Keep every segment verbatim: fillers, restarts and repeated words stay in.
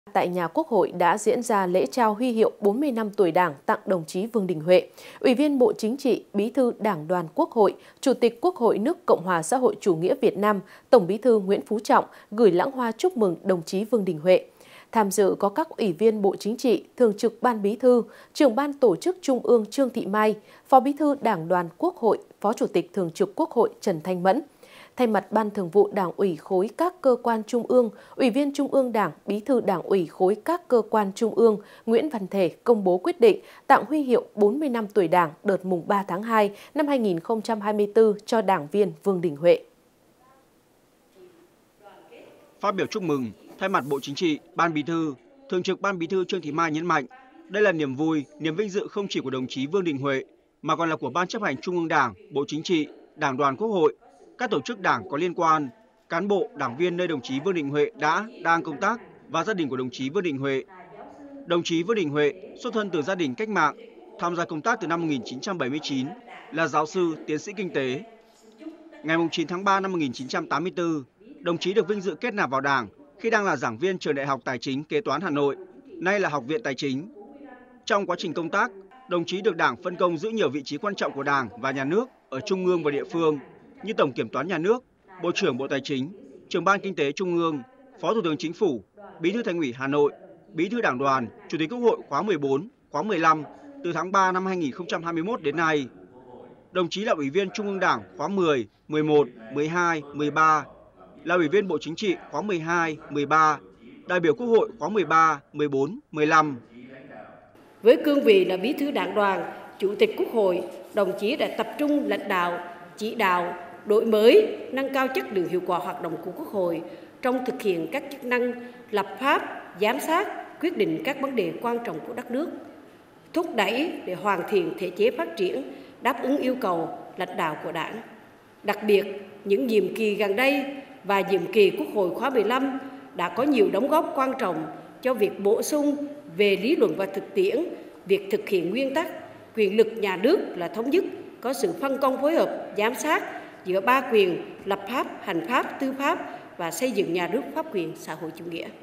Tại nhà Quốc hội đã diễn ra lễ trao huy hiệu bốn mươi năm tuổi Đảng tặng đồng chí Vương Đình Huệ, Ủy viên Bộ Chính trị, Bí thư Đảng đoàn Quốc hội, Chủ tịch Quốc hội nước Cộng hòa xã hội chủ nghĩa Việt Nam, Tổng Bí thư Nguyễn Phú Trọng gửi lãng hoa chúc mừng đồng chí Vương Đình Huệ. Tham dự có các Ủy viên Bộ Chính trị, Thường trực Ban Bí thư, Trưởng Ban Tổ chức Trung ương Trương Thị Mai, Phó Bí thư Đảng đoàn Quốc hội, Phó Chủ tịch Thường trực Quốc hội Trần Thanh Mẫn. Thay mặt Ban Thường vụ Đảng ủy khối các cơ quan Trung ương, Ủy viên Trung ương Đảng, Bí thư Đảng ủy khối các cơ quan Trung ương Nguyễn Văn Thể công bố quyết định tặng huy hiệu bốn mươi năm tuổi Đảng đợt mùng ba tháng hai năm hai nghìn không trăm hai mươi tư cho đảng viên Vương Đình Huệ. Phát biểu chúc mừng, thay mặt Bộ Chính trị, Ban Bí thư, Thường trực Ban Bí thư Trương Thị Mai nhấn mạnh, đây là niềm vui, niềm vinh dự không chỉ của đồng chí Vương Đình Huệ mà còn là của Ban Chấp hành Trung ương Đảng, Bộ Chính trị, Đảng đoàn Quốc hội, các tổ chức đảng có liên quan, cán bộ, đảng viên nơi đồng chí Vương Đình Huệ đã, đang công tác và gia đình của đồng chí Vương Đình Huệ. Đồng chí Vương Đình Huệ xuất thân từ gia đình cách mạng, tham gia công tác từ năm một nghìn chín trăm bảy mươi chín, là giáo sư, tiến sĩ kinh tế. Ngày chín tháng ba năm một nghìn chín trăm tám mươi tư, đồng chí được vinh dự kết nạp vào Đảng khi đang là giảng viên trường Đại học Tài chính Kế toán Hà Nội, nay là Học viện Tài chính. Trong quá trình công tác, đồng chí được Đảng phân công giữ nhiều vị trí quan trọng của Đảng và Nhà nước ở Trung ương và địa phương như Tổng Kiểm toán Nhà nước, Bộ trưởng Bộ Tài chính, Trưởng Ban Kinh tế Trung ương, Phó Thủ tướng Chính phủ, Bí thư Thành ủy Hà Nội, Bí thư Đảng đoàn, Chủ tịch Quốc hội khóa mười bốn, khóa mười lăm từ tháng ba năm hai nghìn không trăm hai mươi mốt đến nay. Đồng chí là Ủy viên Trung ương Đảng khóa mười, mười một, mười hai, mười ba, là Ủy viên Bộ Chính trị khóa mười hai, mười ba, đại biểu Quốc hội khóa mười ba, mười bốn, mười lăm. Với cương vị là Bí thư Đảng đoàn, Chủ tịch Quốc hội, đồng chí đã tập trung lãnh đạo, chỉ đạo, đổi mới, nâng cao chất lượng hiệu quả hoạt động của Quốc hội trong thực hiện các chức năng lập pháp, giám sát, quyết định các vấn đề quan trọng của đất nước, thúc đẩy để hoàn thiện thể chế phát triển, đáp ứng yêu cầu lãnh đạo của Đảng. Đặc biệt, những nhiệm kỳ gần đây và nhiệm kỳ Quốc hội khóa mười lăm đã có nhiều đóng góp quan trọng cho việc bổ sung về lý luận và thực tiễn, việc thực hiện nguyên tắc quyền lực nhà nước là thống nhất, có sự phân công phối hợp, giám sát giữa ba quyền lập pháp, hành pháp, tư pháp và xây dựng nhà nước pháp quyền xã hội chủ nghĩa.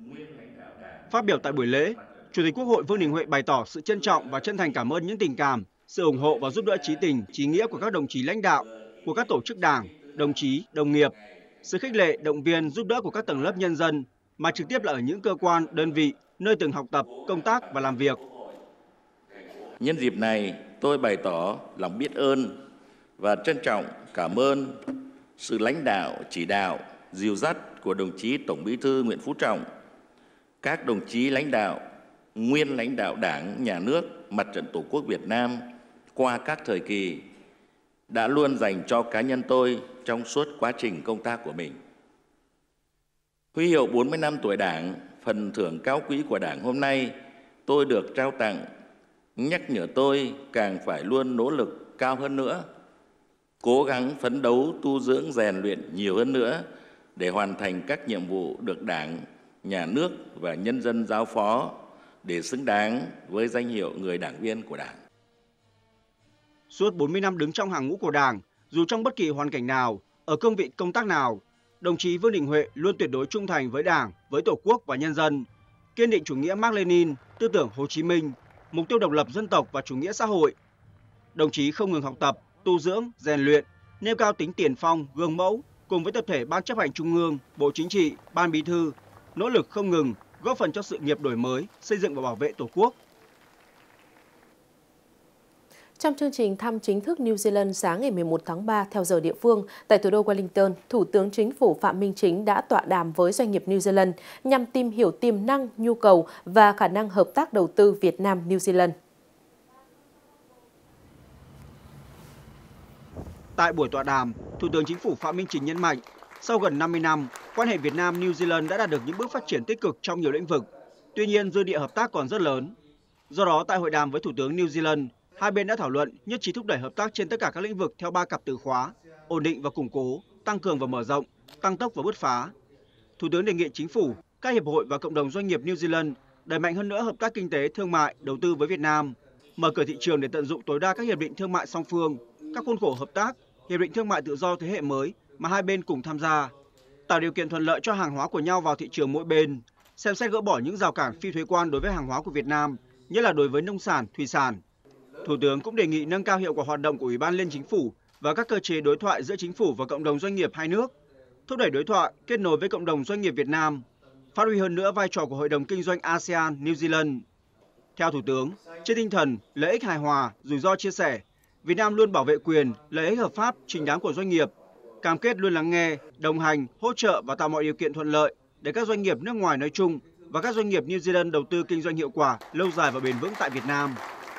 Phát biểu tại buổi lễ, Chủ tịch Quốc hội Vương Đình Huệ bày tỏ sự trân trọng và chân thành cảm ơn những tình cảm, sự ủng hộ và giúp đỡ chí tình, chí nghĩa của các đồng chí lãnh đạo, của các tổ chức đảng, đồng chí, đồng nghiệp, sự khích lệ, động viên, giúp đỡ của các tầng lớp nhân dân, mà trực tiếp là ở những cơ quan, đơn vị, nơi từng học tập, công tác và làm việc. Nhân dịp này, tôi bày tỏ lòng biết ơn và trân trọng cảm ơn sự lãnh đạo, chỉ đạo, dìu dắt của đồng chí Tổng Bí thư Nguyễn Phú Trọng, các đồng chí lãnh đạo, nguyên lãnh đạo Đảng, Nhà nước, Mặt trận Tổ quốc Việt Nam qua các thời kỳ đã luôn dành cho cá nhân tôi trong suốt quá trình công tác của mình. Huy hiệu bốn mươi năm tuổi Đảng, phần thưởng cao quý của Đảng hôm nay tôi được trao tặng, nhắc nhở tôi càng phải luôn nỗ lực cao hơn nữa, cố gắng phấn đấu tu dưỡng rèn luyện nhiều hơn nữa để hoàn thành các nhiệm vụ được Đảng, Nhà nước và nhân dân giao phó để xứng đáng với danh hiệu người đảng viên của Đảng. Suốt bốn mươi năm đứng trong hàng ngũ của Đảng, dù trong bất kỳ hoàn cảnh nào, ở cương vị công tác nào, đồng chí Vương Đình Huệ luôn tuyệt đối trung thành với Đảng, với Tổ quốc và nhân dân, kiên định chủ nghĩa Mác Lênin, tư tưởng Hồ Chí Minh, mục tiêu độc lập dân tộc và chủ nghĩa xã hội. Đồng chí không ngừng học tập, tu dưỡng, rèn luyện, nêu cao tính tiền phong, gương mẫu, cùng với tập thể Ban Chấp hành Trung ương, Bộ Chính trị, Ban Bí thư, nỗ lực không ngừng, góp phần cho sự nghiệp đổi mới, xây dựng và bảo vệ Tổ quốc. Trong chương trình thăm chính thức New Zealand sáng ngày mười một tháng ba theo giờ địa phương, tại thủ đô Wellington, Thủ tướng Chính phủ Phạm Minh Chính đã tọa đàm với doanh nghiệp New Zealand nhằm tìm hiểu tiềm năng, nhu cầu và khả năng hợp tác đầu tư Việt Nam-New Zealand. Tại buổi tọa đàm, Thủ tướng Chính phủ Phạm Minh Chính nhấn mạnh, sau gần năm mươi năm, quan hệ Việt Nam-New Zealand đã đạt được những bước phát triển tích cực trong nhiều lĩnh vực. Tuy nhiên, dư địa hợp tác còn rất lớn. Do đó, tại hội đàm với Thủ tướng New Zealand, hai bên đã thảo luận nhất trí thúc đẩy hợp tác trên tất cả các lĩnh vực theo ba cặp từ khóa: ổn định và củng cố, tăng cường và mở rộng, tăng tốc và bứt phá. Thủ tướng đề nghị Chính phủ, các hiệp hội và cộng đồng doanh nghiệp New Zealand đẩy mạnh hơn nữa hợp tác kinh tế, thương mại, đầu tư với Việt Nam, mở cửa thị trường để tận dụng tối đa các hiệp định thương mại song phương, các khuôn khổ hợp tác, hiệp định thương mại tự do thế hệ mới mà hai bên cùng tham gia, tạo điều kiện thuận lợi cho hàng hóa của nhau vào thị trường mỗi bên, xem xét gỡ bỏ những rào cản phi thuế quan đối với hàng hóa của Việt Nam, nhất là đối với nông sản, thủy sản. Thủ tướng cũng đề nghị nâng cao hiệu quả hoạt động của Ủy ban Liên Chính phủ và các cơ chế đối thoại giữa chính phủ và cộng đồng doanh nghiệp hai nước, thúc đẩy đối thoại, kết nối với cộng đồng doanh nghiệp Việt Nam, phát huy hơn nữa vai trò của Hội đồng Kinh doanh a sê an New Zealand. Theo Thủ tướng, trên tinh thần lợi ích hài hòa, rủi ro chia sẻ, Việt Nam luôn bảo vệ quyền, lợi ích hợp pháp, chính đáng của doanh nghiệp, cam kết luôn lắng nghe, đồng hành, hỗ trợ và tạo mọi điều kiện thuận lợi để các doanh nghiệp nước ngoài nói chung và các doanh nghiệp New Zealand đầu tư kinh doanh hiệu quả, lâu dài và bền vững tại Việt Nam.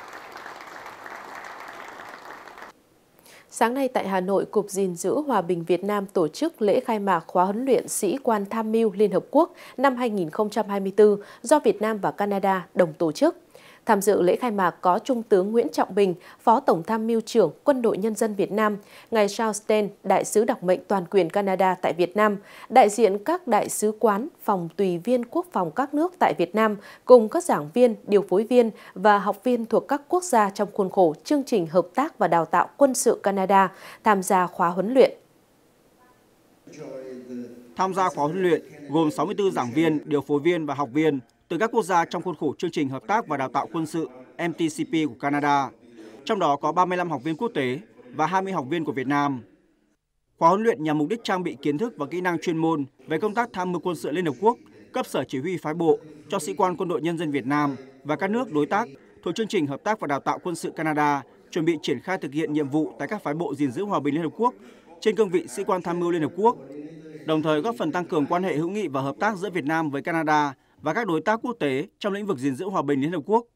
Sáng nay tại Hà Nội, Cục Gìn giữ Hòa bình Việt Nam tổ chức lễ khai mạc khóa huấn luyện sĩ quan tham mưu Liên Hợp Quốc năm hai nghìn không trăm hai mươi tư do Việt Nam và Canada đồng tổ chức. Tham dự lễ khai mạc có Trung tướng Nguyễn Trọng Bình, Phó Tổng tham mưu trưởng Quân đội Nhân dân Việt Nam, ngài Charles Sten, Đại sứ đặc mệnh toàn quyền Canada tại Việt Nam, đại diện các đại sứ quán, phòng tùy viên quốc phòng các nước tại Việt Nam, cùng các giảng viên, điều phối viên và học viên thuộc các quốc gia trong khuôn khổ chương trình hợp tác và đào tạo quân sự Canada tham gia khóa huấn luyện. Tham gia khóa huấn luyện gồm sáu mươi tư giảng viên, điều phối viên và học viên từ các quốc gia trong khuôn khổ chương trình hợp tác và đào tạo quân sự em tê xê pê của Canada, trong đó có ba mươi lăm học viên quốc tế và hai mươi học viên của Việt Nam. Khóa huấn luyện nhằm mục đích trang bị kiến thức và kỹ năng chuyên môn về công tác tham mưu quân sự Liên Hợp Quốc, cấp sở chỉ huy phái bộ cho sĩ quan Quân đội Nhân dân Việt Nam và các nước đối tác thuộc chương trình hợp tác và đào tạo quân sự Canada, chuẩn bị triển khai thực hiện nhiệm vụ tại các phái bộ gìn giữ hòa bình Liên Hợp Quốc trên cương vị sĩ quan tham mưu Liên Hợp Quốc, đồng thời góp phần tăng cường quan hệ hữu nghị và hợp tác giữa Việt Nam với Canada và các đối tác quốc tế trong lĩnh vực gìn giữ hòa bình Liên Hợp Quốc.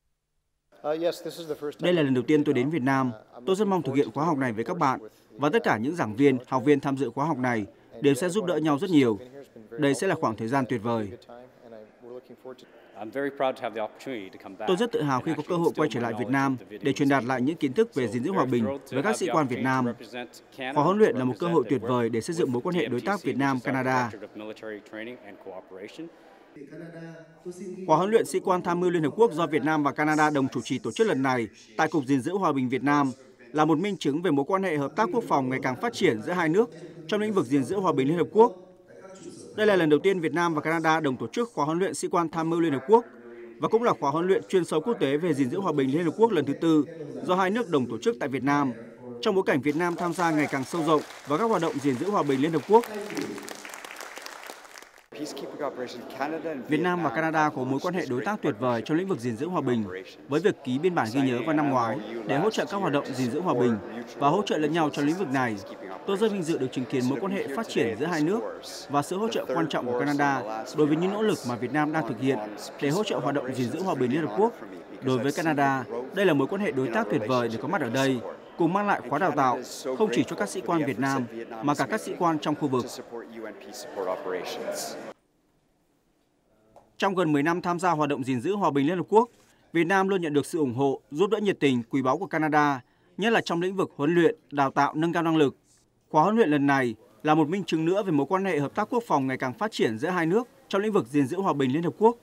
Đây là lần đầu tiên tôi đến Việt Nam. Tôi rất mong thực hiện khóa học này với các bạn và tất cả những giảng viên, học viên tham dự khóa học này đều sẽ giúp đỡ nhau rất nhiều. Đây sẽ là khoảng thời gian tuyệt vời. Tôi rất tự hào khi có cơ hội quay trở lại Việt Nam để truyền đạt lại những kiến thức về gìn giữ hòa bình với các sĩ quan Việt Nam. Khóa huấn luyện là một cơ hội tuyệt vời để xây dựng mối quan hệ đối tác Việt Nam-Canada. Khóa huấn luyện sĩ quan tham mưu Liên Hợp Quốc do Việt Nam và Canada đồng chủ trì tổ chức lần này tại Cục Gìn giữ Hòa bình Việt Nam là một minh chứng về mối quan hệ hợp tác quốc phòng ngày càng phát triển giữa hai nước trong lĩnh vực gìn giữ hòa bình Liên Hợp Quốc. Đây là lần đầu tiên Việt Nam và Canada đồng tổ chức khóa huấn luyện sĩ quan tham mưu Liên Hợp Quốc và cũng là khóa huấn luyện chuyên sâu quốc tế về gìn giữ hòa bình Liên Hợp Quốc lần thứ tư do hai nước đồng tổ chức tại Việt Nam, trong bối cảnh Việt Nam tham gia ngày càng sâu rộng vào các hoạt động gìn giữ hòa bình Liên Hợp Quốc. Việt Nam và Canada có mối quan hệ đối tác tuyệt vời trong lĩnh vực gìn giữ hòa bình, với việc ký biên bản ghi nhớ vào năm ngoái để hỗ trợ các hoạt động gìn giữ hòa bình và hỗ trợ lẫn nhau trong lĩnh vực này. Tôi rất vinh dự được chứng kiến mối quan hệ phát triển giữa hai nước và sự hỗ trợ quan trọng của Canada đối với những nỗ lực mà Việt Nam đang thực hiện để hỗ trợ hoạt động gìn giữ hòa bình Liên Hợp Quốc. Đối với Canada, đây là mối quan hệ đối tác tuyệt vời để có mặt ở đây, cùng mang lại khóa đào tạo không chỉ cho các sĩ quan Việt Nam mà cả các sĩ quan trong khu vực. Trong gần mười năm tham gia hoạt động gìn giữ hòa bình Liên Hợp Quốc, Việt Nam luôn nhận được sự ủng hộ, giúp đỡ nhiệt tình, quý báu của Canada, nhất là trong lĩnh vực huấn luyện, đào tạo, nâng cao năng lực. Khóa huấn luyện lần này là một minh chứng nữa về mối quan hệ hợp tác quốc phòng ngày càng phát triển giữa hai nước trong lĩnh vực gìn giữ hòa bình Liên Hợp Quốc.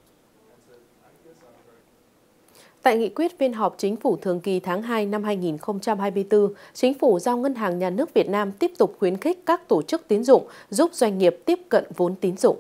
Tại nghị quyết phiên họp Chính phủ thường kỳ tháng hai năm hai nghìn không trăm hai mươi tư, Chính phủ giao Ngân hàng Nhà nước Việt Nam tiếp tục khuyến khích các tổ chức tín dụng giúp doanh nghiệp tiếp cận vốn tín dụng.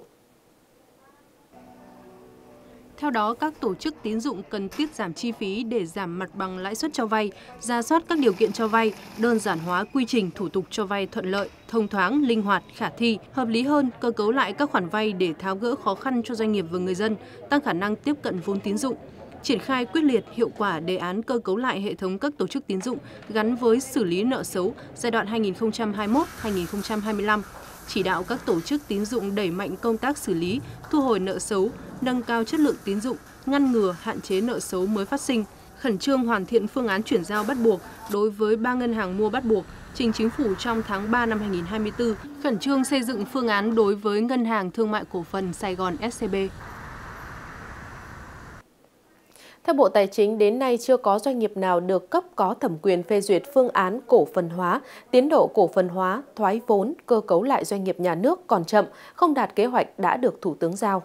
Theo đó, các tổ chức tín dụng cần tiết giảm chi phí để giảm mặt bằng lãi suất cho vay, rà soát các điều kiện cho vay, đơn giản hóa quy trình thủ tục cho vay thuận lợi, thông thoáng, linh hoạt, khả thi, hợp lý hơn, cơ cấu lại các khoản vay để tháo gỡ khó khăn cho doanh nghiệp và người dân, tăng khả năng tiếp cận vốn tín dụng. Triển khai quyết liệt, hiệu quả đề án cơ cấu lại hệ thống các tổ chức tín dụng gắn với xử lý nợ xấu giai đoạn hai nghìn không trăm hai mươi mốt đến hai nghìn không trăm hai mươi lăm. Chỉ đạo các tổ chức tín dụng đẩy mạnh công tác xử lý, thu hồi nợ xấu, nâng cao chất lượng tín dụng, ngăn ngừa, hạn chế nợ xấu mới phát sinh, khẩn trương hoàn thiện phương án chuyển giao bắt buộc đối với ba ngân hàng mua bắt buộc, trình Chính phủ trong tháng ba năm hai nghìn không trăm hai mươi tư, khẩn trương xây dựng phương án đối với Ngân hàng Thương mại Cổ phần Sài Gòn ét xê bê. Theo Bộ Tài chính, đến nay chưa có doanh nghiệp nào được cấp có thẩm quyền phê duyệt phương án cổ phần hóa, tiến độ cổ phần hóa, thoái vốn, cơ cấu lại doanh nghiệp nhà nước còn chậm, không đạt kế hoạch đã được Thủ tướng giao.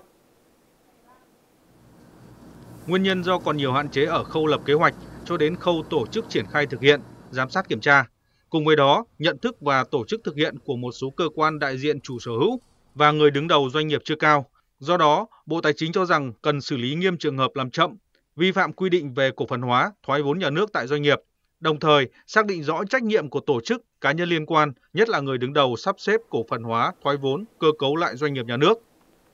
Nguyên nhân do còn nhiều hạn chế ở khâu lập kế hoạch cho đến khâu tổ chức triển khai thực hiện, giám sát kiểm tra. Cùng với đó, nhận thức và tổ chức thực hiện của một số cơ quan đại diện chủ sở hữu và người đứng đầu doanh nghiệp chưa cao. Do đó, Bộ Bộ Tài chính cho rằng cần xử lý nghiêm trường hợp làm chậm, vi phạm quy định về cổ phần hóa, thoái vốn nhà nước tại doanh nghiệp, đồng thời xác định rõ trách nhiệm của tổ chức, cá nhân liên quan, nhất là người đứng đầu sắp xếp cổ phần hóa, thoái vốn, cơ cấu lại doanh nghiệp nhà nước.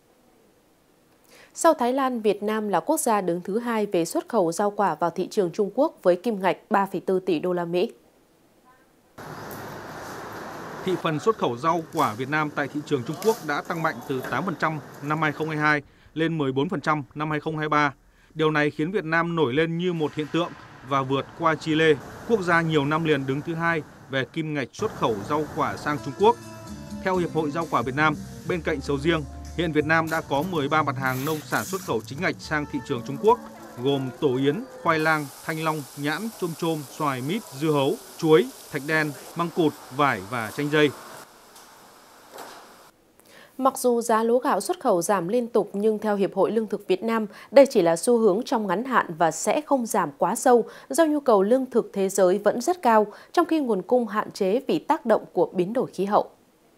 Sau Thái Lan, Việt Nam là quốc gia đứng thứ hai về xuất khẩu rau quả vào thị trường Trung Quốc với kim ngạch ba phẩy bốn tỷ đô la Mỹ. Thị phần xuất khẩu rau quả Việt Nam tại thị trường Trung Quốc đã tăng mạnh từ tám phần trăm năm hai nghìn không trăm hai mươi hai lên mười bốn phần trăm năm hai nghìn không trăm hai mươi ba. Điều này khiến Việt Nam nổi lên như một hiện tượng và vượt qua Chile, quốc gia nhiều năm liền đứng thứ hai về kim ngạch xuất khẩu rau quả sang Trung Quốc. Theo Hiệp hội Rau quả Việt Nam, bên cạnh sầu riêng, hiện Việt Nam đã có mười ba mặt hàng nông sản xuất khẩu chính ngạch sang thị trường Trung Quốc, gồm tổ yến, khoai lang, thanh long, nhãn, chôm chôm, xoài, mít, dưa hấu, chuối, thạch đen, măng cụt, vải và chanh dây. Mặc dù giá lúa gạo xuất khẩu giảm liên tục nhưng theo Hiệp hội Lương thực Việt Nam, đây chỉ là xu hướng trong ngắn hạn và sẽ không giảm quá sâu do nhu cầu lương thực thế giới vẫn rất cao, trong khi nguồn cung hạn chế vì tác động của biến đổi khí hậu.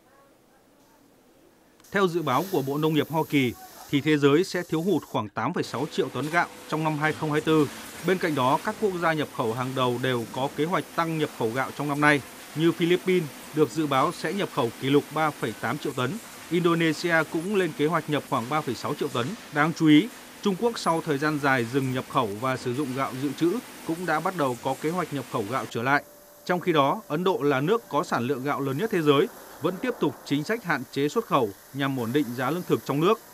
Theo dự báo của Bộ Nông nghiệp Hoa Kỳ, thì thế giới sẽ thiếu hụt khoảng tám phẩy sáu triệu tấn gạo trong năm hai nghìn không trăm hai mươi tư. Bên cạnh đó, các quốc gia nhập khẩu hàng đầu đều có kế hoạch tăng nhập khẩu gạo trong năm nay, như Philippines được dự báo sẽ nhập khẩu kỷ lục ba phẩy tám triệu tấn. Indonesia cũng lên kế hoạch nhập khoảng ba phẩy sáu triệu tấn. Đáng chú ý, Trung Quốc sau thời gian dài dừng nhập khẩu và sử dụng gạo dự trữ cũng đã bắt đầu có kế hoạch nhập khẩu gạo trở lại. Trong khi đó, Ấn Độ là nước có sản lượng gạo lớn nhất thế giới, vẫn tiếp tục chính sách hạn chế xuất khẩu nhằm ổn định giá lương thực trong nước.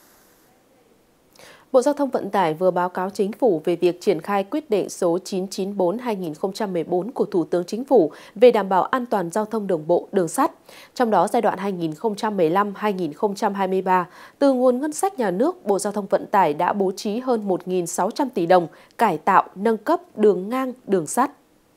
Bộ Giao thông Vận tải vừa báo cáo Chính phủ về việc triển khai quyết định số chín trăm chín mươi tư trên hai nghìn không trăm mười bốn của Thủ tướng Chính phủ về đảm bảo an toàn giao thông đường bộ, đường sắt. Trong đó, giai đoạn hai nghìn không trăm mười lăm đến hai nghìn không trăm hai mươi ba, từ nguồn ngân sách nhà nước, Bộ Giao thông Vận tải đã bố trí hơn một nghìn sáu trăm tỷ đồng cải tạo, nâng cấp đường ngang, đường sắt.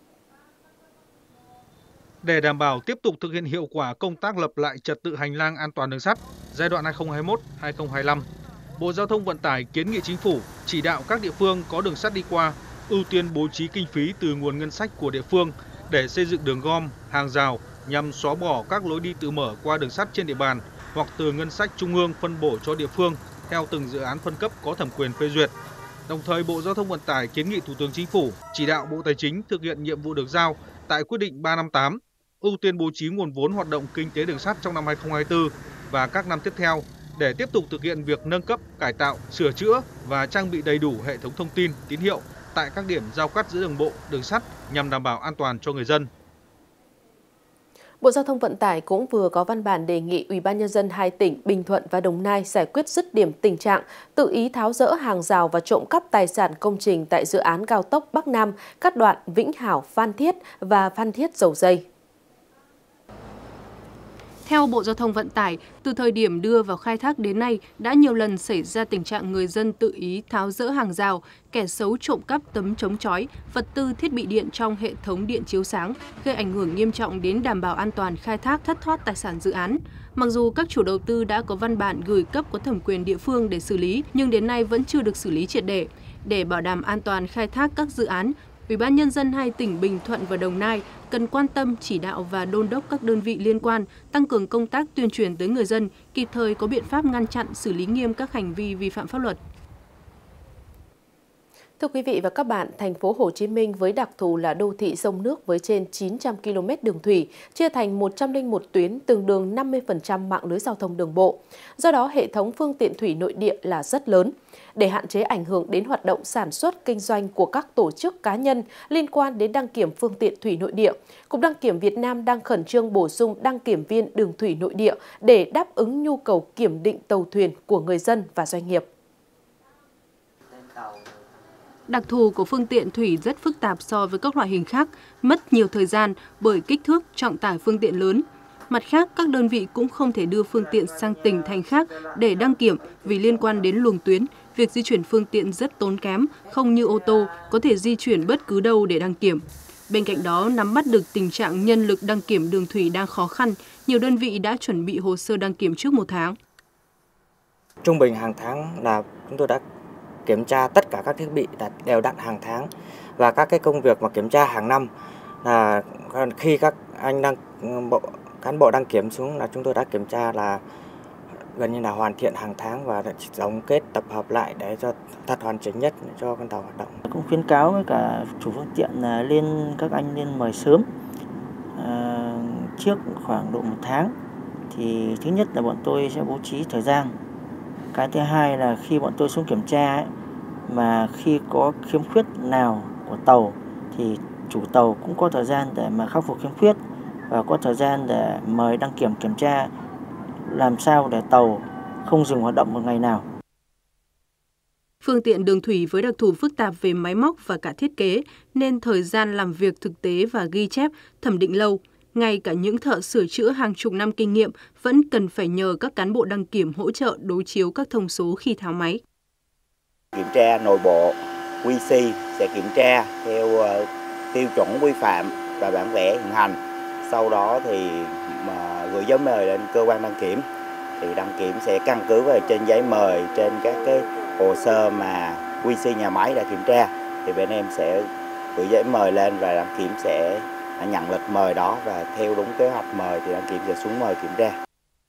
Để đảm bảo tiếp tục thực hiện hiệu quả công tác lập lại trật tự hành lang an toàn đường sắt giai đoạn hai nghìn không trăm hai mươi mốt đến hai nghìn không trăm hai mươi lăm, Bộ Giao thông Vận tải kiến nghị Chính phủ chỉ đạo các địa phương có đường sắt đi qua ưu tiên bố trí kinh phí từ nguồn ngân sách của địa phương để xây dựng đường gom, hàng rào nhằm xóa bỏ các lối đi tự mở qua đường sắt trên địa bàn hoặc từ ngân sách trung ương phân bổ cho địa phương theo từng dự án phân cấp có thẩm quyền phê duyệt. Đồng thời, Bộ Giao thông Vận tải kiến nghị Thủ tướng Chính phủ chỉ đạo Bộ Tài chính thực hiện nhiệm vụ được giao tại quyết định ba trăm năm mươi tám, ưu tiên bố trí nguồn vốn hoạt động kinh tế đường sắt trong năm hai nghìn không trăm hai mươi tư và các năm tiếp theo để tiếp tục thực hiện việc nâng cấp, cải tạo, sửa chữa và trang bị đầy đủ hệ thống thông tin, tín hiệu tại các điểm giao cắt giữa đường bộ, đường sắt nhằm đảm bảo an toàn cho người dân. Bộ Giao thông Vận tải cũng vừa có văn bản đề nghị Ủy ban Nhân dân hai tỉnh Bình Thuận và Đồng Nai giải quyết dứt điểm tình trạng tự ý tháo dỡ hàng rào và trộm cắp tài sản công trình tại dự án cao tốc Bắc Nam, các đoạn Vĩnh Hảo, Phan Thiết và Phan Thiết Dầu Giây. Theo Bộ Giao thông Vận tải, từ thời điểm đưa vào khai thác đến nay đã nhiều lần xảy ra tình trạng người dân tự ý tháo dỡ hàng rào, kẻ xấu trộm cắp tấm chống chói, vật tư thiết bị điện trong hệ thống điện chiếu sáng, gây ảnh hưởng nghiêm trọng đến đảm bảo an toàn khai thác thất thoát tài sản dự án. Mặc dù các chủ đầu tư đã có văn bản gửi cấp có thẩm quyền địa phương để xử lý, nhưng đến nay vẫn chưa được xử lý triệt để. Để bảo đảm an toàn khai thác các dự án, Ủy ban Nhân dân hai tỉnh Bình Thuận và Đồng Nai cần quan tâm chỉ đạo và đôn đốc các đơn vị liên quan tăng cường công tác tuyên truyền tới người dân, kịp thời có biện pháp ngăn chặn, xử lý nghiêm các hành vi vi phạm pháp luật. Thưa quý vị và các bạn, thành phố Hồ Chí Minh với đặc thù là đô thị sông nước với trên chín trăm ki lô mét đường thủy, chia thành một trăm lẻ một tuyến tương đương năm mươi phần trăm mạng lưới giao thông đường bộ. Do đó, hệ thống phương tiện thủy nội địa là rất lớn. Để hạn chế ảnh hưởng đến hoạt động sản xuất, kinh doanh của các tổ chức cá nhân liên quan đến đăng kiểm phương tiện thủy nội địa, Cục Đăng kiểm Việt Nam đang khẩn trương bổ sung đăng kiểm viên đường thủy nội địa để đáp ứng nhu cầu kiểm định tàu thuyền của người dân và doanh nghiệp. Đặc thù của phương tiện thủy rất phức tạp so với các loại hình khác, mất nhiều thời gian bởi kích thước, trọng tải phương tiện lớn. Mặt khác, các đơn vị cũng không thể đưa phương tiện sang tỉnh thành khác để đăng kiểm vì liên quan đến luồng tuyến, việc di chuyển phương tiện rất tốn kém, không như ô tô có thể di chuyển bất cứ đâu để đăng kiểm. Bên cạnh đó, nắm bắt được tình trạng nhân lực đăng kiểm đường thủy đang khó khăn, nhiều đơn vị đã chuẩn bị hồ sơ đăng kiểm trước một tháng. Trung bình hàng tháng là chúng tôi đã kiểm tra tất cả các thiết bị đều đặn hàng tháng, và các cái công việc mà kiểm tra hàng năm là khi các anh đăng bộ cán bộ đăng kiểm xuống là chúng tôi đã kiểm tra là gần như là hoàn thiện hàng tháng và tổng kết tập hợp lại để cho thật hoàn chỉnh nhất cho con tàu hoạt động. Cũng khuyến cáo với cả chủ phương tiện là lên các anh lên mời sớm à, trước khoảng độ một tháng. Thì thứ nhất là bọn tôi sẽ bố trí thời gian. Cái thứ hai là khi bọn tôi xuống kiểm tra ấy, mà khi có khiếm khuyết nào của tàu thì chủ tàu cũng có thời gian để mà khắc phục khiếm khuyết và có thời gian để mời đăng kiểm kiểm tra làm sao để tàu không dừng hoạt động một ngày nào. Phương tiện đường thủy với đặc thù phức tạp về máy móc và cả thiết kế nên thời gian làm việc thực tế và ghi chép, thẩm định lâu. Ngay cả những thợ sửa chữa hàng chục năm kinh nghiệm vẫn cần phải nhờ các cán bộ đăng kiểm hỗ trợ đối chiếu các thông số khi tháo máy. Kiểm tra nội bộ, quy xê sẽ kiểm tra theo tiêu chuẩn quy phạm và bản vẽ hiện hành. Sau đó thì mà gửi giấy mời lên cơ quan đăng kiểm, thì đăng kiểm sẽ căn cứ vào trên giấy mời, trên các cái hồ sơ mà quy xê nhà máy đã kiểm tra, thì bên em sẽ gửi giấy mời lên và đăng kiểm sẽ nhận lịch mời đó và theo đúng kế hoạch mời thì đăng kiểm sẽ xuống mời kiểm tra.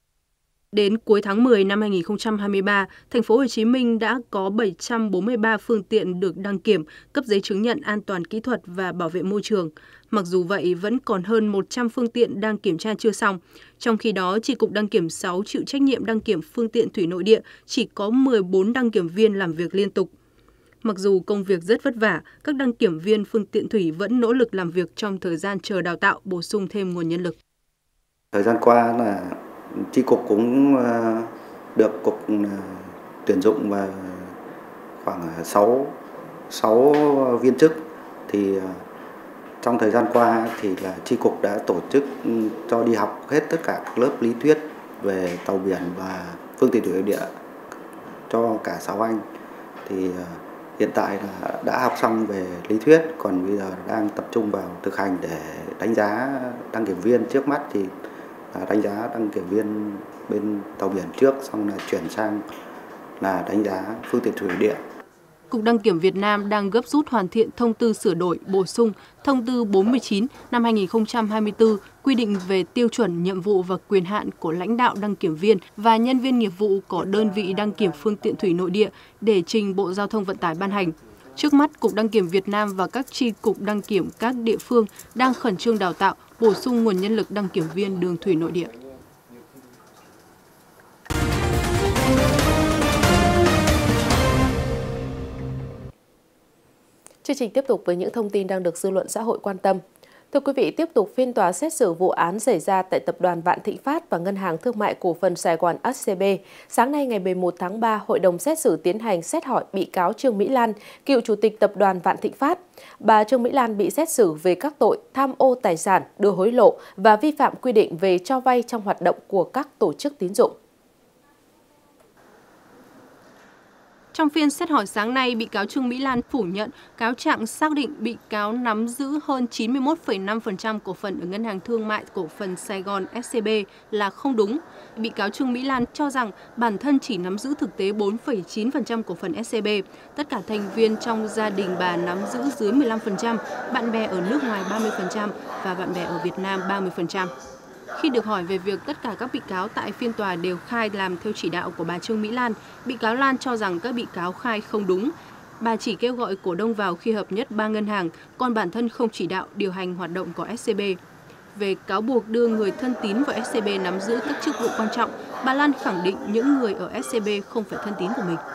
Đến cuối tháng mười năm hai nghìn không trăm hai mươi ba, thành phố Hồ Chí Minh đã có bảy trăm bốn mươi ba phương tiện được đăng kiểm, cấp giấy chứng nhận an toàn kỹ thuật và bảo vệ môi trường. Mặc dù vậy, vẫn còn hơn một trăm phương tiện đang kiểm tra chưa xong. Trong khi đó, Chi cục Đăng kiểm sáu chịu trách nhiệm đăng kiểm phương tiện thủy nội địa, chỉ có mười bốn đăng kiểm viên làm việc liên tục. Mặc dù công việc rất vất vả, các đăng kiểm viên phương tiện thủy vẫn nỗ lực làm việc trong thời gian chờ đào tạo, bổ sung thêm nguồn nhân lực. Thời gian qua là Chi cục cũng được cục tuyển dụng và khoảng sáu, sáu viên chức. Thì trong thời gian qua thì là Chi cục đã tổ chức cho đi học hết tất cả các lớp lý thuyết về tàu biển và phương tiện thủy nội địa cho cả sáu anh. Thì hiện tại là đã học xong về lý thuyết, còn bây giờ đang tập trung vào thực hành để đánh giá đăng kiểm viên. Trước mắt thì đánh giá đăng kiểm viên bên tàu biển trước, xong là chuyển sang là đánh giá phương tiện thủy nội địa. Cục Đăng kiểm Việt Nam đang gấp rút hoàn thiện thông tư sửa đổi, bổ sung thông tư bốn mươi chín năm hai nghìn không trăm hai mươi tư quy định về tiêu chuẩn, nhiệm vụ và quyền hạn của lãnh đạo đăng kiểm viên và nhân viên nghiệp vụ của đơn vị đăng kiểm phương tiện thủy nội địa để trình Bộ Giao thông Vận tải ban hành. Trước mắt, Cục Đăng kiểm Việt Nam và các chi cục đăng kiểm các địa phương đang khẩn trương đào tạo, bổ sung nguồn nhân lực đăng kiểm viên đường thủy nội địa. Chương trình tiếp tục với những thông tin đang được dư luận xã hội quan tâm. Thưa quý vị, tiếp tục phiên tòa xét xử vụ án xảy ra tại Tập đoàn Vạn Thịnh Phát và Ngân hàng Thương mại Cổ phần Sài Gòn ét xê bê. Sáng nay ngày mười một tháng ba, Hội đồng xét xử tiến hành xét hỏi bị cáo Trương Mỹ Lan, cựu Chủ tịch Tập đoàn Vạn Thịnh Phát. Bà Trương Mỹ Lan bị xét xử về các tội tham ô tài sản, đưa hối lộ và vi phạm quy định về cho vay trong hoạt động của các tổ chức tín dụng. Trong phiên xét hỏi sáng nay, bị cáo Trương Mỹ Lan phủ nhận cáo trạng xác định bị cáo nắm giữ hơn chín mươi mốt phẩy năm phần trăm cổ phần ở Ngân hàng Thương mại Cổ phần Sài Gòn ét xê bê là không đúng. Bị cáo Trương Mỹ Lan cho rằng bản thân chỉ nắm giữ thực tế bốn phẩy chín phần trăm cổ phần ét xê bê. Tất cả thành viên trong gia đình bà nắm giữ dưới mười lăm phần trăm, bạn bè ở nước ngoài ba mươi phần trăm và bạn bè ở Việt Nam ba mươi phần trăm. Khi được hỏi về việc tất cả các bị cáo tại phiên tòa đều khai làm theo chỉ đạo của bà Trương Mỹ Lan, bị cáo Lan cho rằng các bị cáo khai không đúng. Bà chỉ kêu gọi cổ đông vào khi hợp nhất ba ngân hàng, còn bản thân không chỉ đạo điều hành hoạt động của ét xê bê. Về cáo buộc đưa người thân tín vào ét xê bê nắm giữ các chức vụ quan trọng, bà Lan khẳng định những người ở ét xê bê không phải thân tín của mình.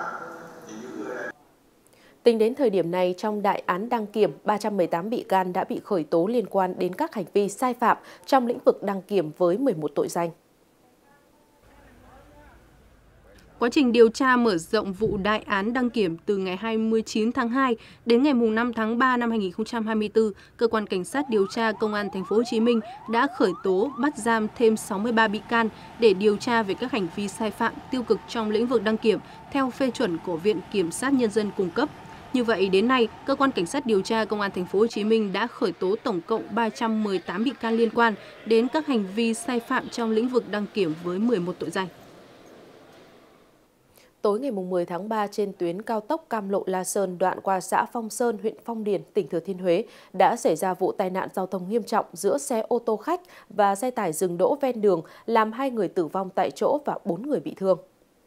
Tính đến thời điểm này, trong đại án đăng kiểm, ba trăm mười tám bị can đã bị khởi tố liên quan đến các hành vi sai phạm trong lĩnh vực đăng kiểm với mười một tội danh. Quá trình điều tra mở rộng vụ đại án đăng kiểm từ ngày hai mươi chín tháng hai đến ngày năm tháng ba năm hai nghìn không trăm hai mươi tư, cơ quan cảnh sát điều tra Công an Thành phố Hồ Chí Minh đã khởi tố bắt giam thêm sáu mươi ba bị can để điều tra về các hành vi sai phạm tiêu cực trong lĩnh vực đăng kiểm theo phê chuẩn của Viện Kiểm sát Nhân dân cung cấp. Như vậy, đến nay, cơ quan cảnh sát điều tra Công an Thành phố Hồ Chí Minh đã khởi tố tổng cộng ba trăm mười tám bị can liên quan đến các hành vi sai phạm trong lĩnh vực đăng kiểm với mười một tội danh. Tối ngày mười tháng ba trên tuyến cao tốc Cam Lộ - La Sơn đoạn qua xã Phong Sơn, huyện Phong Điền, tỉnh Thừa Thiên Huế đã xảy ra vụ tai nạn giao thông nghiêm trọng giữa xe ô tô khách và xe tải dừng đỗ ven đường, làm hai người tử vong tại chỗ và bốn người bị thương.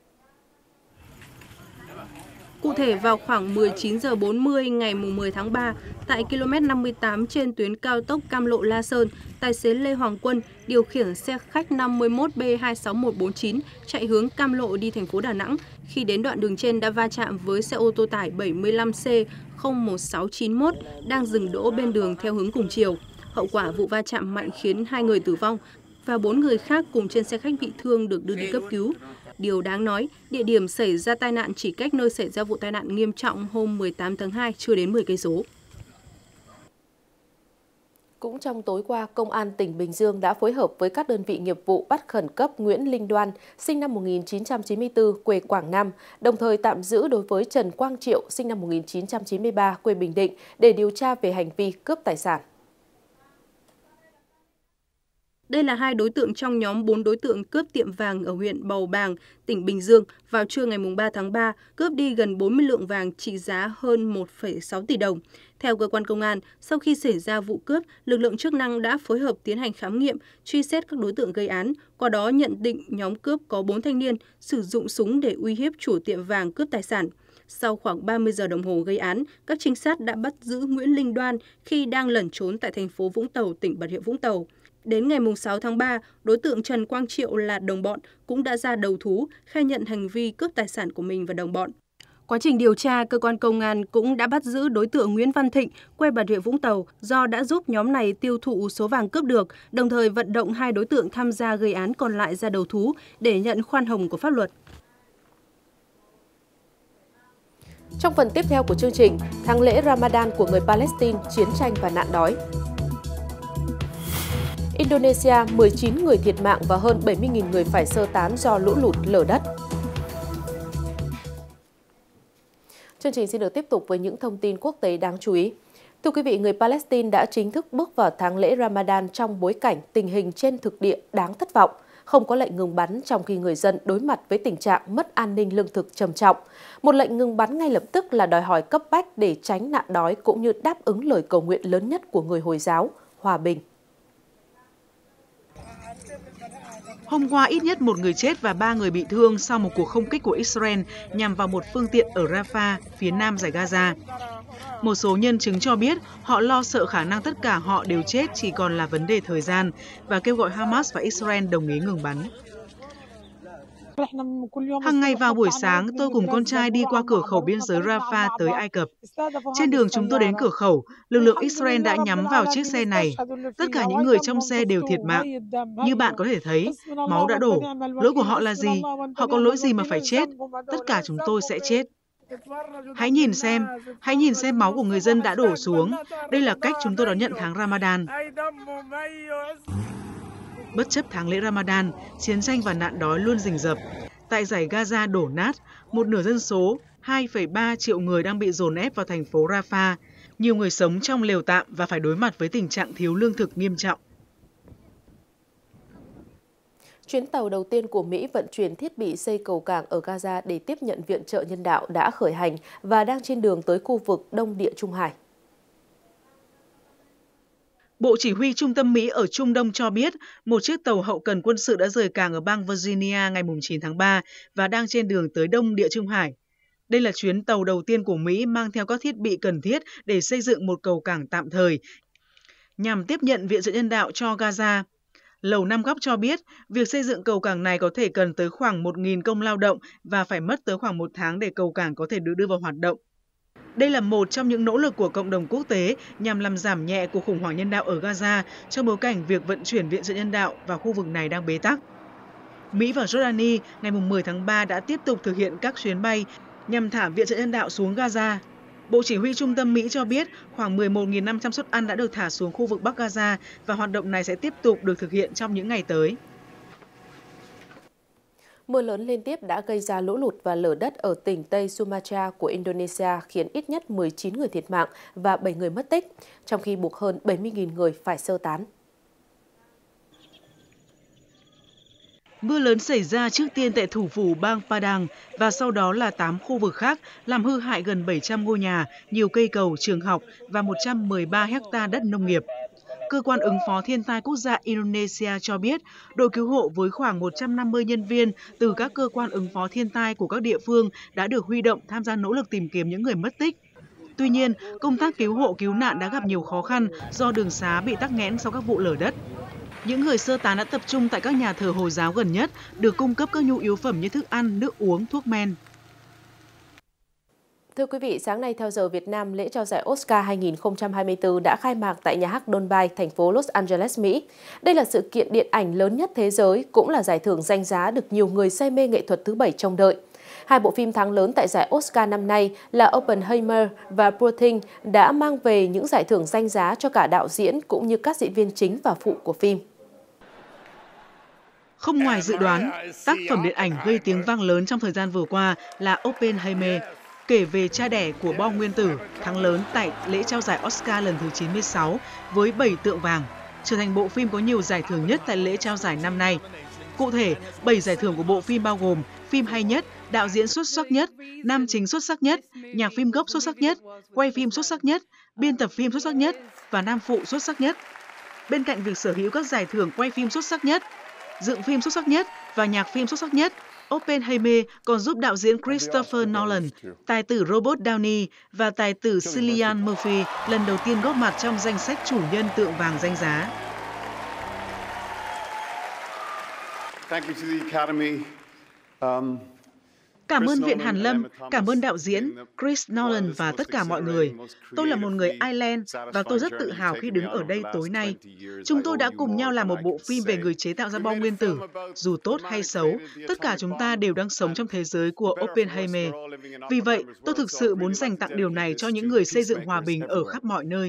Cụ thể, vào khoảng mười chín giờ bốn mươi ngày mười tháng ba, tại ki lô mét năm mươi tám trên tuyến cao tốc Cam Lộ - La Sơn, tài xế Lê Hoàng Quân điều khiển xe khách năm mươi mốt B hai sáu một bốn chín chạy hướng Cam Lộ đi thành phố Đà Nẵng. Khi đến đoạn đường trên đã va chạm với xe ô tô tải bảy mươi lăm C không một sáu chín mốt đang dừng đỗ bên đường theo hướng cùng chiều. Hậu quả vụ va chạm mạnh khiến hai người tử vong và bốn người khác cùng trên xe khách bị thương được đưa đi cấp cứu. Điều đáng nói, địa điểm xảy ra tai nạn chỉ cách nơi xảy ra vụ tai nạn nghiêm trọng hôm mười tám tháng hai chưa đến mười cây số. Cũng trong tối qua, Công an tỉnh Bình Dương đã phối hợp với các đơn vị nghiệp vụ bắt khẩn cấp Nguyễn Linh Đoan, sinh năm một nghìn chín trăm chín mươi tư, quê Quảng Nam, đồng thời tạm giữ đối với Trần Quang Triệu, sinh năm một nghìn chín trăm chín mươi ba, quê Bình Định, để điều tra về hành vi cướp tài sản. Đây là hai đối tượng trong nhóm bốn đối tượng cướp tiệm vàng ở huyện Bầu Bàng, tỉnh Bình Dương vào trưa ngày ba tháng ba, cướp đi gần bốn mươi lượng vàng trị giá hơn một phẩy sáu tỷ đồng. Theo cơ quan công an, sau khi xảy ra vụ cướp, lực lượng chức năng đã phối hợp tiến hành khám nghiệm, truy xét các đối tượng gây án, qua đó nhận định nhóm cướp có bốn thanh niên sử dụng súng để uy hiếp chủ tiệm vàng cướp tài sản. Sau khoảng ba mươi giờ đồng hồ gây án, các trinh sát đã bắt giữ Nguyễn Linh Đoan khi đang lẩn trốn tại thành phố Vũng Tàu, tỉnh Bà Rịa Vũng Tàu. Đến ngày sáu tháng ba, đối tượng Trần Quang Triệu là đồng bọn cũng đã ra đầu thú, khai nhận hành vi cướp tài sản của mình và đồng bọn. Quá trình điều tra, cơ quan công an cũng đã bắt giữ đối tượng Nguyễn Văn Thịnh, quê Bà Rịa Vũng Tàu, do đã giúp nhóm này tiêu thụ số vàng cướp được, đồng thời vận động hai đối tượng tham gia gây án còn lại ra đầu thú để nhận khoan hồng của pháp luật. Trong phần tiếp theo của chương trình, tháng lễ Ramadan của người Palestine, chiến tranh và nạn đói. Indonesia, mười chín người thiệt mạng và hơn bảy mươi nghìn người phải sơ tán do lũ lụt lở đất. Chương trình xin được tiếp tục với những thông tin quốc tế đáng chú ý. Thưa quý vị, người Palestine đã chính thức bước vào tháng lễ Ramadan trong bối cảnh tình hình trên thực địa đáng thất vọng. Không có lệnh ngừng bắn trong khi người dân đối mặt với tình trạng mất an ninh lương thực trầm trọng. Một lệnh ngừng bắn ngay lập tức là đòi hỏi cấp bách để tránh nạn đói cũng như đáp ứng lời cầu nguyện lớn nhất của người Hồi giáo, hòa bình. Hôm qua, ít nhất một người chết và ba người bị thương sau một cuộc không kích của Israel nhằm vào một phương tiện ở Rafah, phía nam dải Gaza. Một số nhân chứng cho biết họ lo sợ khả năng tất cả họ đều chết chỉ còn là vấn đề thời gian và kêu gọi Hamas và Israel đồng ý ngừng bắn. Hàng ngày vào buổi sáng, tôi cùng con trai đi qua cửa khẩu biên giới Rafah tới Ai Cập. Trên đường chúng tôi đến cửa khẩu, lực lượng Israel đã nhắm vào chiếc xe này. Tất cả những người trong xe đều thiệt mạng. Như bạn có thể thấy, máu đã đổ. Lỗi của họ là gì? Họ có lỗi gì mà phải chết? Tất cả chúng tôi sẽ chết. Hãy nhìn xem, hãy nhìn xem máu của người dân đã đổ xuống. Đây là cách chúng tôi đón nhận tháng Ramadan. Bất chấp tháng lễ Ramadan, chiến tranh và nạn đói luôn rình rập. Tại dải Gaza đổ nát, một nửa dân số, hai phẩy ba triệu người đang bị dồn ép vào thành phố Rafah. Nhiều người sống trong lều tạm và phải đối mặt với tình trạng thiếu lương thực nghiêm trọng. Chuyến tàu đầu tiên của Mỹ vận chuyển thiết bị xây cầu cảng ở Gaza để tiếp nhận viện trợ nhân đạo đã khởi hành và đang trên đường tới khu vực Đông Địa Trung Hải. Bộ Chỉ huy Trung tâm Mỹ ở Trung Đông cho biết một chiếc tàu hậu cần quân sự đã rời cảng ở bang Virginia ngày chín tháng ba và đang trên đường tới Đông Địa Trung Hải. Đây là chuyến tàu đầu tiên của Mỹ mang theo các thiết bị cần thiết để xây dựng một cầu cảng tạm thời nhằm tiếp nhận viện trợ nhân đạo cho Gaza. Lầu Năm Góc cho biết việc xây dựng cầu cảng này có thể cần tới khoảng một nghìn công lao động và phải mất tới khoảng một tháng để cầu cảng có thể được đưa vào hoạt động. Đây là một trong những nỗ lực của cộng đồng quốc tế nhằm làm giảm nhẹ cuộc khủng hoảng nhân đạo ở Gaza trong bối cảnh việc vận chuyển viện trợ nhân đạo vào khu vực này đang bế tắc. Mỹ và Jordani ngày mười tháng ba đã tiếp tục thực hiện các chuyến bay nhằm thả viện trợ nhân đạo xuống Gaza. Bộ Chỉ huy Trung tâm Mỹ cho biết khoảng mười một nghìn năm trăm suất ăn đã được thả xuống khu vực Bắc Gaza và hoạt động này sẽ tiếp tục được thực hiện trong những ngày tới. Mưa lớn liên tiếp đã gây ra lũ lụt và lở đất ở tỉnh Tây Sumatra của Indonesia khiến ít nhất mười chín người thiệt mạng và bảy người mất tích, trong khi buộc hơn bảy mươi nghìn người phải sơ tán. Mưa lớn xảy ra trước tiên tại thủ phủ bang Padang và sau đó là tám khu vực khác, làm hư hại gần bảy trăm ngôi nhà, nhiều cây cầu, trường học và một trăm mười ba héc-ta đất nông nghiệp. Cơ quan ứng phó thiên tai quốc gia Indonesia cho biết, đội cứu hộ với khoảng một trăm năm mươi nhân viên từ các cơ quan ứng phó thiên tai của các địa phương đã được huy động tham gia nỗ lực tìm kiếm những người mất tích. Tuy nhiên, công tác cứu hộ cứu nạn đã gặp nhiều khó khăn do đường xá bị tắc nghẽn sau các vụ lở đất. Những người sơ tán đã tập trung tại các nhà thờ Hồi giáo gần nhất, được cung cấp các nhu yếu phẩm như thức ăn, nước uống, thuốc men. Thưa quý vị, sáng nay theo giờ Việt Nam, lễ trao giải Oscar hai nghìn không trăm hai mươi tư đã khai mạc tại nhà hát Dolby, thành phố Los Angeles, Mỹ. Đây là sự kiện điện ảnh lớn nhất thế giới, cũng là giải thưởng danh giá được nhiều người say mê nghệ thuật thứ bảy trông đợi. Hai bộ phim thắng lớn tại giải Oscar năm nay là Oppenheimer và Poor Things đã mang về những giải thưởng danh giá cho cả đạo diễn cũng như các diễn viên chính và phụ của phim. Không ngoài dự đoán, tác phẩm điện ảnh gây tiếng vang lớn trong thời gian vừa qua là Oppenheimer, kể về cha đẻ của bom nguyên tử, thắng lớn tại lễ trao giải Oscar lần thứ chín mươi sáu với bảy tượng vàng, trở thành bộ phim có nhiều giải thưởng nhất tại lễ trao giải năm nay. Cụ thể, bảy giải thưởng của bộ phim bao gồm phim hay nhất, đạo diễn xuất sắc nhất, nam chính xuất sắc nhất, nhạc phim gốc xuất sắc nhất, quay phim xuất sắc nhất, biên tập phim xuất sắc nhất và nam phụ xuất sắc nhất. Bên cạnh việc sở hữu các giải thưởng quay phim xuất sắc nhất, dựng phim xuất sắc nhất và nhạc phim xuất sắc nhất, Oppenheimer còn giúp đạo diễn Christopher Nolan, tài tử Robert Downey và tài tử Cillian Murphy lần đầu tiên góp mặt trong danh sách chủ nhân tượng vàng danh giá. Cảm ơn Viện Hàn Lâm, cảm ơn đạo diễn Chris Nolan và tất cả mọi người. Tôi là một người Ireland và tôi rất tự hào khi đứng ở đây tối nay. Chúng tôi đã cùng nhau làm một bộ phim về người chế tạo ra bom nguyên tử. Dù tốt hay xấu, tất cả chúng ta đều đang sống trong thế giới của Oppenheimer. Vì vậy, tôi thực sự muốn dành tặng điều này cho những người xây dựng hòa bình ở khắp mọi nơi.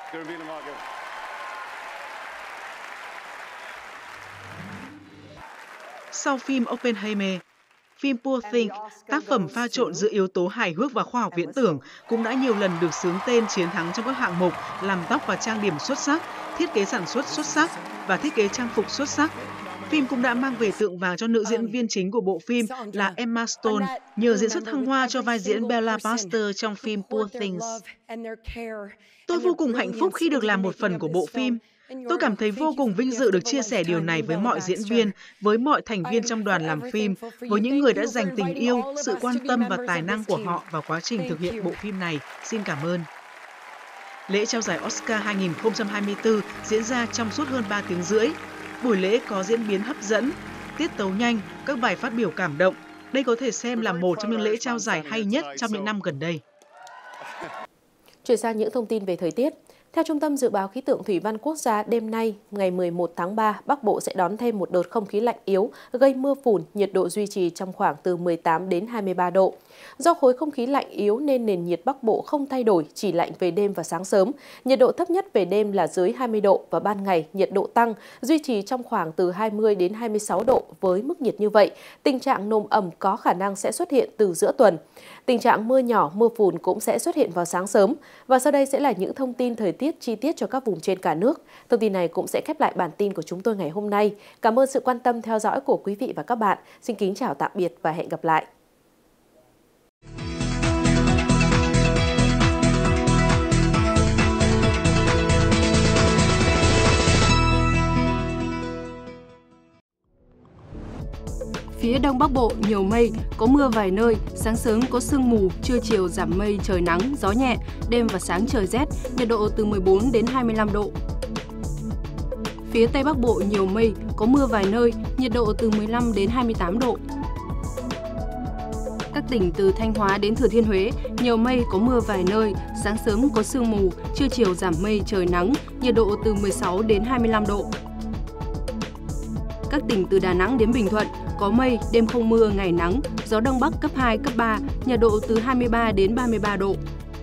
Sau phim Oppenheimer, phim Poor Things, tác phẩm pha trộn giữa yếu tố hài hước và khoa học viễn tưởng, cũng đã nhiều lần được xướng tên chiến thắng trong các hạng mục làm tóc và trang điểm xuất sắc, thiết kế sản xuất xuất sắc và thiết kế trang phục xuất sắc. Phim cũng đã mang về tượng vàng cho nữ diễn viên chính của bộ phim là Emma Stone nhờ diễn xuất thăng hoa cho vai diễn Bella Baxter trong phim Poor Things. Tôi vô cùng hạnh phúc khi được làm một phần của bộ phim. Tôi cảm thấy vô cùng vinh dự được chia sẻ điều này với mọi diễn viên, với mọi thành viên trong đoàn làm phim, với những người đã dành tình yêu, sự quan tâm và tài năng của họ vào quá trình thực hiện bộ phim này. Xin cảm ơn. Lễ trao giải Oscar hai nghìn không trăm hai mươi tư diễn ra trong suốt hơn ba tiếng rưỡi. Buổi lễ có diễn biến hấp dẫn, tiết tấu nhanh, các bài phát biểu cảm động. Đây có thể xem là một trong những lễ trao giải hay nhất trong những năm gần đây. Chuyển sang những thông tin về thời tiết. Theo Trung tâm Dự báo Khí tượng Thủy văn Quốc gia, đêm nay, ngày mười một tháng ba, Bắc Bộ sẽ đón thêm một đợt không khí lạnh yếu, gây mưa phùn, nhiệt độ duy trì trong khoảng từ mười tám đến hai mươi ba độ. Do khối không khí lạnh yếu nên nền nhiệt Bắc Bộ không thay đổi, chỉ lạnh về đêm và sáng sớm. Nhiệt độ thấp nhất về đêm là dưới hai mươi độ và ban ngày nhiệt độ tăng, duy trì trong khoảng từ hai mươi đến hai mươi sáu độ. Với mức nhiệt như vậy, tình trạng nồm ẩm có khả năng sẽ xuất hiện từ giữa tuần. Tình trạng mưa nhỏ, mưa phùn cũng sẽ xuất hiện vào sáng sớm. Và sau đây sẽ là những thông tin thời tiết chi tiết cho các vùng trên cả nước. Thông tin này cũng sẽ khép lại bản tin của chúng tôi ngày hôm nay. Cảm ơn sự quan tâm theo dõi của quý vị và các bạn. Xin kính chào tạm biệt và hẹn gặp lại. Phía Đông Bắc Bộ nhiều mây, có mưa vài nơi, sáng sớm có sương mù, trưa chiều giảm mây, trời nắng, gió nhẹ, đêm và sáng trời rét, nhiệt độ từ mười bốn đến hai mươi lăm độ. Phía Tây Bắc Bộ nhiều mây, có mưa vài nơi, nhiệt độ từ mười lăm đến hai mươi tám độ. Các tỉnh từ Thanh Hóa đến Thừa Thiên Huế, nhiều mây, có mưa vài nơi, sáng sớm có sương mù, trưa chiều giảm mây, trời nắng, nhiệt độ từ mười sáu đến hai mươi lăm độ. Các tỉnh từ Đà Nẵng đến Bình Thuận, có mây, đêm không mưa, ngày nắng, gió Đông Bắc cấp hai, cấp ba, nhiệt độ từ hai mươi ba đến ba mươi ba độ.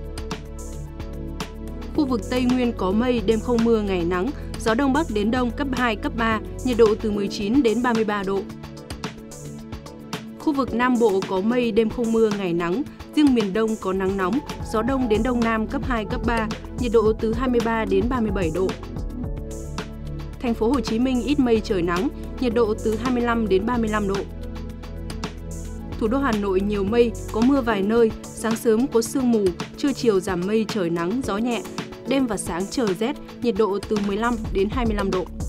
Khu vực Tây Nguyên có mây, đêm không mưa, ngày nắng, gió Đông Bắc đến Đông cấp hai, cấp ba, nhiệt độ từ mười chín đến ba mươi ba độ. Khu vực Nam Bộ có mây, đêm không mưa, ngày nắng, riêng miền Đông có nắng nóng, gió Đông đến Đông Nam cấp hai, cấp ba, nhiệt độ từ hai mươi ba đến ba mươi bảy độ. Thành phố Hồ Chí Minh ít mây trời nắng, nhiệt độ từ hai mươi lăm đến ba mươi lăm độ. Thủ đô Hà Nội nhiều mây, có mưa vài nơi, sáng sớm có sương mù, trưa chiều giảm mây trời nắng, gió nhẹ. Đêm và sáng trời rét, nhiệt độ từ mười lăm đến hai mươi lăm độ.